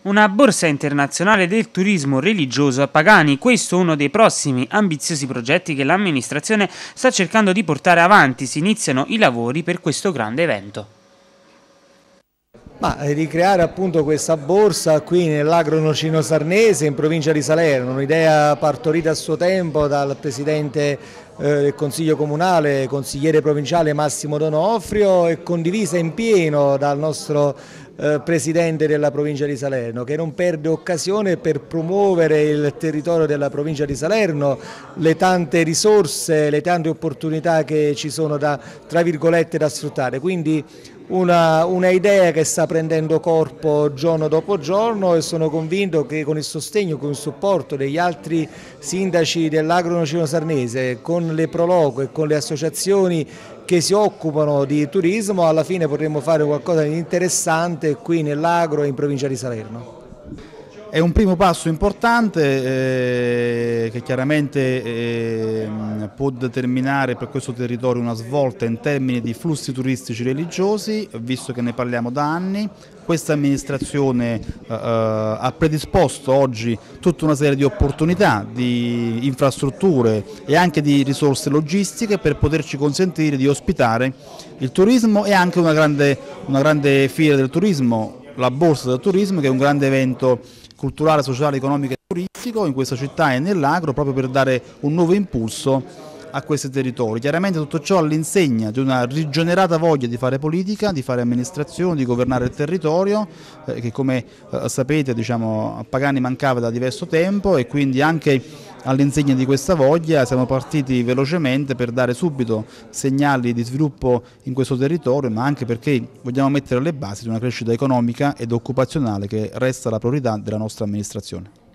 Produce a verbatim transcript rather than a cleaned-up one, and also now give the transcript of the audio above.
Una borsa internazionale del turismo religioso a Pagani, questo è uno dei prossimi ambiziosi progetti che l'amministrazione sta cercando di portare avanti. Si iniziano i lavori per questo grande evento. Ma ricreare appunto questa borsa qui nell'Agro Nocino Sarnese in provincia di Salerno, un'idea partorita a suo tempo dal presidente eh, del Consiglio Comunale, consigliere provinciale Massimo Donofrio e condivisa in pieno dal nostro eh, presidente della provincia di Salerno, che non perde occasione per promuovere il territorio della provincia di Salerno, le tante risorse, le tante opportunità che ci sono da, tra virgolette, da sfruttare. Quindi Una, una idea che sta prendendo corpo giorno dopo giorno e sono convinto che con il sostegno, con il supporto degli altri sindaci dell'Agro Nocino Sarnese, con le Proloco e con le associazioni che si occupano di turismo, alla fine potremo fare qualcosa di interessante qui nell'Agro e in provincia di Salerno. È un primo passo importante eh, che chiaramente eh, può determinare per questo territorio una svolta in termini di flussi turistici religiosi, visto che ne parliamo da anni. Questa amministrazione eh, ha predisposto oggi tutta una serie di opportunità, di infrastrutture e anche di risorse logistiche per poterci consentire di ospitare il turismo e anche una grande, una grande fiera del turismo, la Borsa del Turismo, che è un grande evento culturale, sociale, economico e turistico in questa città e nell'Agro, proprio per dare un nuovo impulso a questi territori. Chiaramente tutto ciò all'insegna di una rigenerata voglia di fare politica, di fare amministrazione, di governare il territorio, eh, che come eh, sapete, diciamo, a Pagani mancava da diverso tempo, e quindi anche all'insegna di questa voglia siamo partiti velocemente per dare subito segnali di sviluppo in questo territorio, ma anche perché vogliamo mettere le basi di una crescita economica ed occupazionale che resta la priorità della nostra amministrazione.